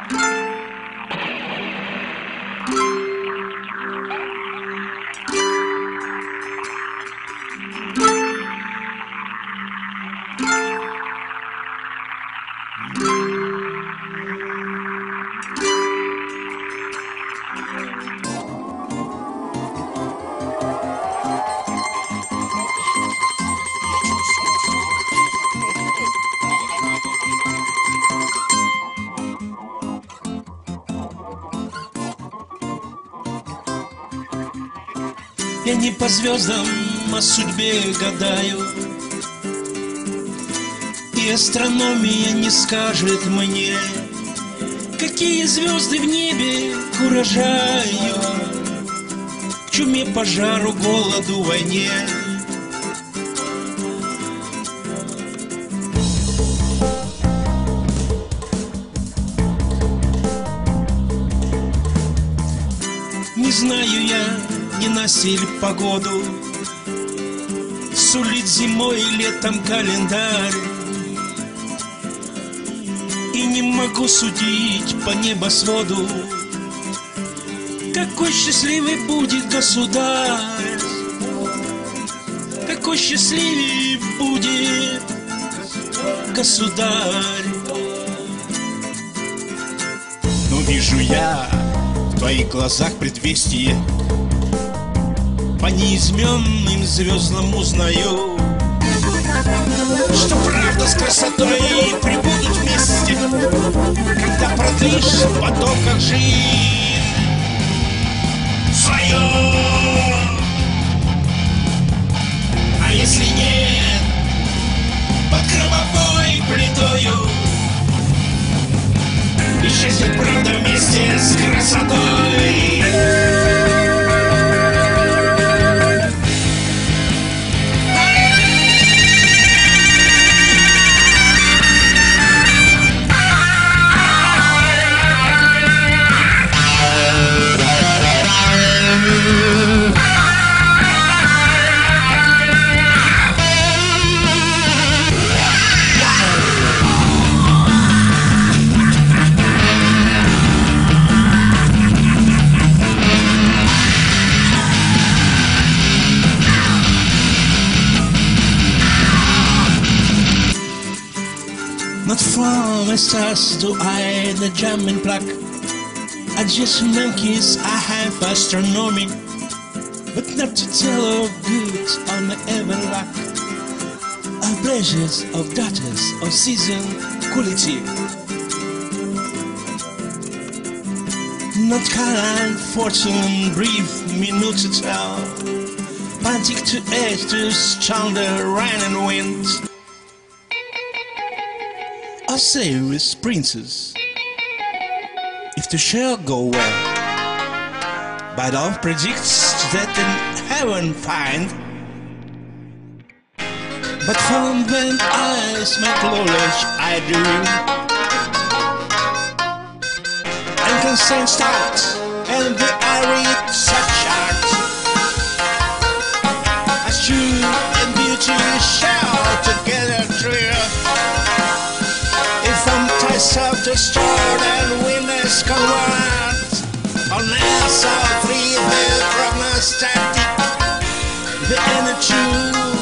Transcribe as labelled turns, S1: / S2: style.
S1: Я не по звездам о судьбе гадаю, и астрономия не скажет мне, какие звезды в небе урожаю, к чуме, пожару, голоду, войне. Не знаю я ненастье погоду, сулит зимой и летом календарь, и не могу судить по небосводу, какой счастливый будет государь, какой счастливый будет государь. Но вижу я в твоих глазах предвестие, по неизменным звездам узнаю, что правда с красотой прибудут вместе, когда продлишь в потоках жизнь свою. А если нет, под гробовой плитою исчезнет правда вместе с красотой. Not from the stars do I the jamming pluck, I just monkeys I have astronomy, but not to tell of goods on the ever luck, of pleasures, of daughters, of season quality. Not kind fortune brief minute to tell, pantic to edge to thunder, rain and wind. A serious princess, if the shall go well, but all predicts that in heaven find. But from when eyes make knowledge I do, and consent start, and the I read such art as truth and beauty shall together trio. Of the start and winners convert on NASA 3 the prognostatic the energy